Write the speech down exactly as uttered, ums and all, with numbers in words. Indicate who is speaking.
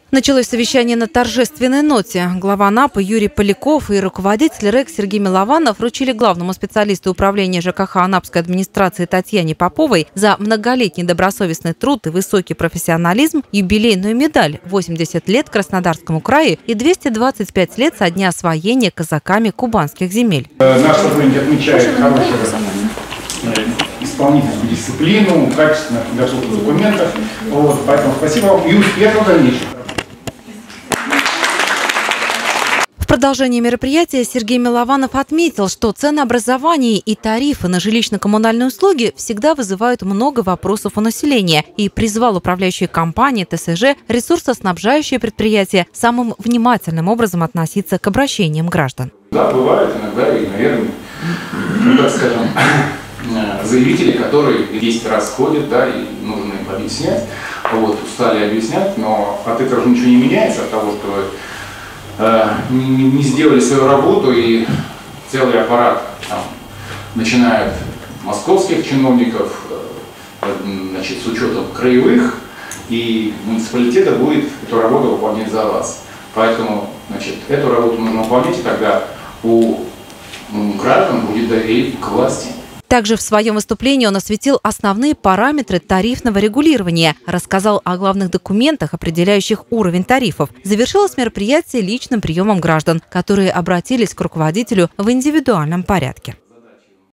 Speaker 1: Началось совещание на торжественной ноте. Глава НАП Юрий Поляков и руководитель РЭК Сергей Милованов вручили главному специалисту управления ЖКХ Анапской администрации Татьяне Поповой за многолетний добросовестный труд и высокий профессионализм юбилейную медаль «восемьдесят лет Краснодарскому краю» и двести двадцать пять лет со дня освоения казаками кубанских земель.
Speaker 2: Наш сотрудник отмечает хорошую исполнительную дисциплину, качественную подготовку документов. Вот, поэтому спасибо вам и успехов в дальнейшем.
Speaker 1: В продолжении мероприятия Сергей Милованов отметил, что ценообразование и тарифы на жилищно-коммунальные услуги всегда вызывают много вопросов у населения и призвал управляющие компании, ТСЖ, ресурсоснабжающие предприятия самым внимательным образом относиться к обращениям граждан.
Speaker 2: Да, бывают иногда и, наверное, ну, так скажем, заявители, которые десять раз ходят, да, и нужно им объяснять, вот, устали объяснять, но от этого же ничего не меняется, от того, что не сделали свою работу, и целый аппарат, там, начиная от московских чиновников, значит, с учетом краевых, и муниципалитета будет эту работу выполнять за вас. Поэтому, значит, эту работу нужно выполнять, и тогда у граждан будет доверие к власти.
Speaker 1: Также в своем выступлении он осветил основные параметры тарифного регулирования, рассказал о главных документах, определяющих уровень тарифов. Завершилось мероприятие личным приемом граждан, которые обратились к руководителю в индивидуальном порядке.